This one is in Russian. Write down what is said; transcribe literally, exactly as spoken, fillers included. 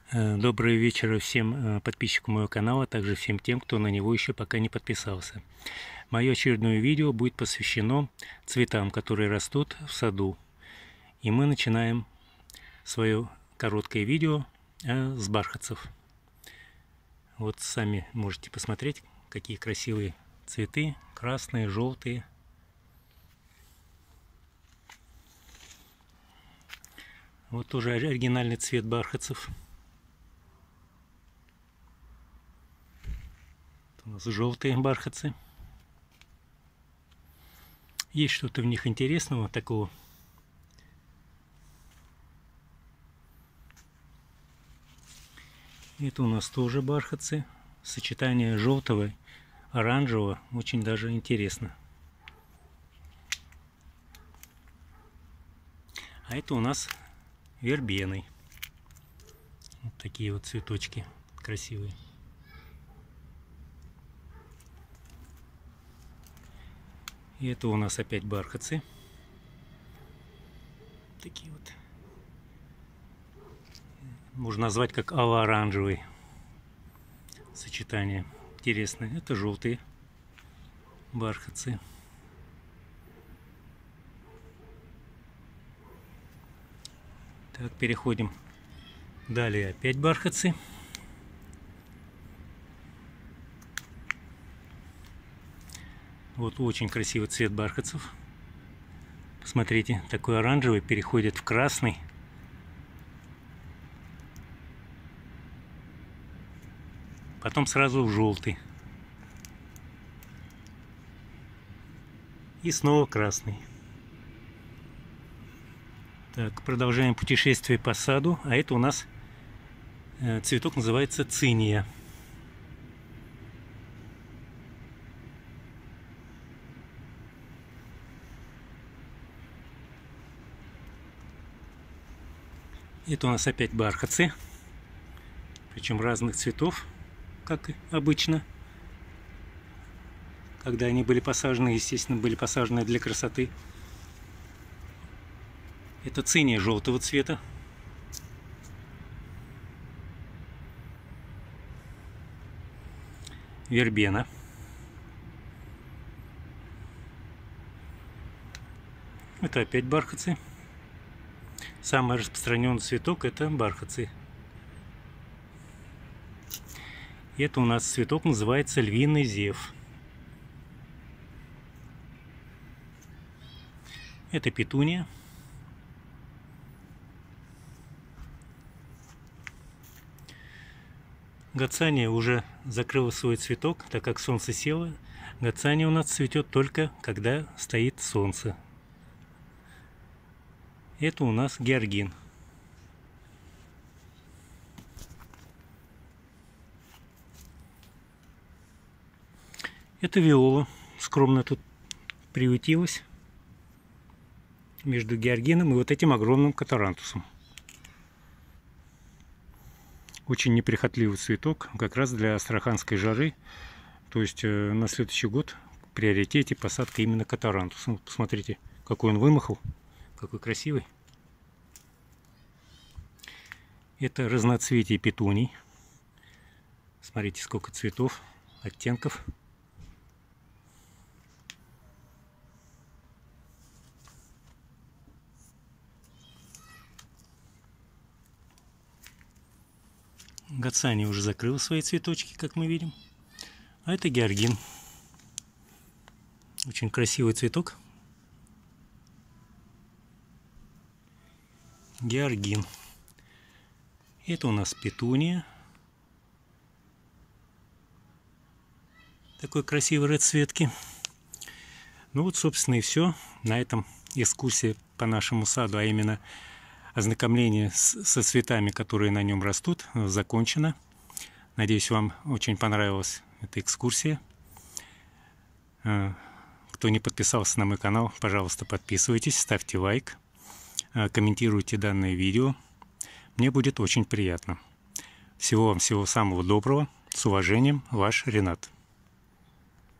Добрый вечер всем подписчикам моего канала, а также всем тем, кто на него еще пока не подписался. Мое очередное видео будет посвящено цветам, которые растут в саду. И мы начинаем свое короткое видео с бархатцев. Вот сами можете посмотреть, какие красивые цветы, красные, желтые. Вот тоже оригинальный цвет бархатцев. У нас желтые бархатцы. Есть что-то в них интересного такого. Это у нас тоже бархатцы. Сочетание желтого, оранжевого очень даже интересно. А это у нас вербены. Вот такие вот цветочки красивые. И это у нас опять бархатцы. Такие вот. Можно назвать как ало-оранжевый сочетание. Интересно. Это желтые бархатцы. Так, переходим. Далее опять бархатцы. Вот очень красивый цвет бархатцев. Посмотрите, такой оранжевый переходит в красный. Потом сразу в желтый. И снова красный. Так, продолжаем путешествие по саду. А это у нас цветок называется циния. Это у нас опять бархатцы, причем разных цветов, как обычно. Когда они были посажены, естественно, были посажены для красоты. Это циния желтого цвета. Вербена. Это опять бархатцы. Самый распространенный цветок — это бархатцы. И это у нас цветок называется львиный зев. Это петуния. Гацания уже закрыла свой цветок, так как солнце село. Гацания у нас цветет только когда стоит солнце. Это у нас георгин. Это виола. Скромно тут приютилась между георгином и вот этим огромным катарантусом. Очень неприхотливый цветок, как раз для астраханской жары. То есть на следующий год в приоритете посадка именно катарантуса. Посмотрите, какой он вымахал. Какой красивый. Это разноцветие петуний. Смотрите, сколько цветов, оттенков. Гацания уже закрыла свои цветочки, как мы видим. А это георгин. Очень красивый цветок. Георгин. Это у нас петуния. Такой красивой расцветки. Ну вот, собственно, и все. На этом экскурсия по нашему саду, а именно ознакомление с, со цветами, которые на нем растут, закончена. Надеюсь, вам очень понравилась эта экскурсия. Кто не подписался на мой канал, пожалуйста, подписывайтесь, ставьте лайк. Комментируйте данное видео. Мне будет очень приятно. Всего вам всего самого доброго. С уважением, ваш Ренат.